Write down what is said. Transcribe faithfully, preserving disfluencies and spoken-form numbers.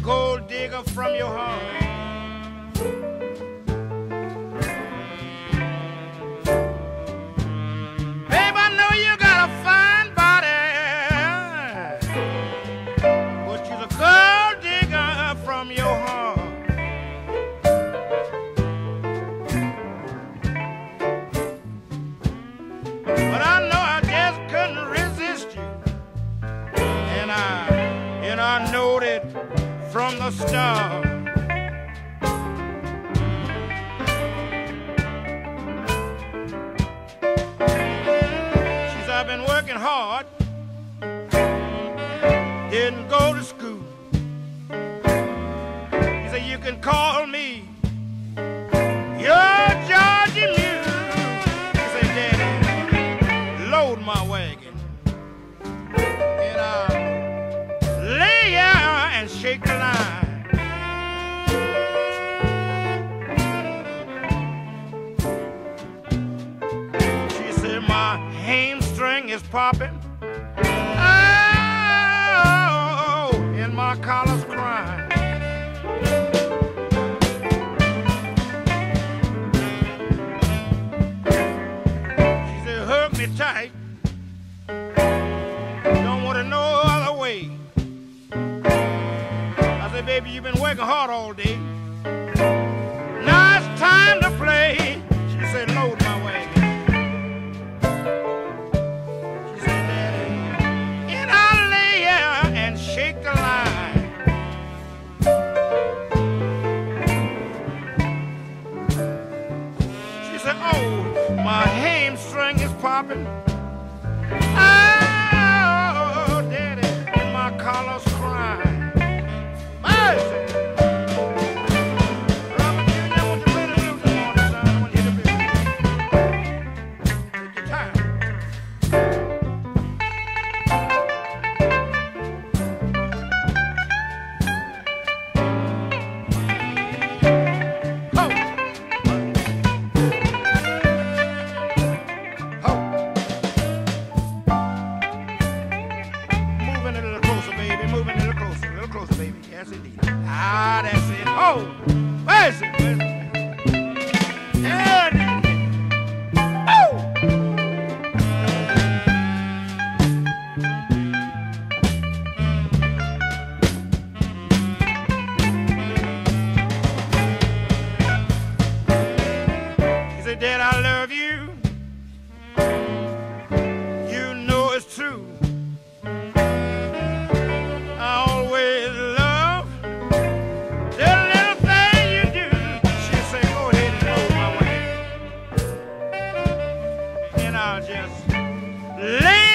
gold digger from your heart. Babe, I know you got a fine body, but you're a gold digger from your heart. But I know I just couldn't resist you, and I, and I know that from the start. She's I've been working hard, didn't go to school. He said you can call me your Georgia Mule. He said, Daddy, load my wagon, and I'll lay here and shake the line. She said my hamstring is popping, oh, and my collar's crying. She said hug me tight, don't want to no other way. I said, baby, you've been working hard all day. Now it's time to play. She said, load my wagon. She said, Daddy, and I'll lay here and shake the line. She said, oh, my hamstring is popping. Oh, Daddy, and my collar's crying. Ah, that's it. Oh, where's it? Where's it? Yeah. Oh! He said, Dad, I love you. You know it's true. I always love the little thing you do. She said, go ahead and load my wagon, and I'll just lay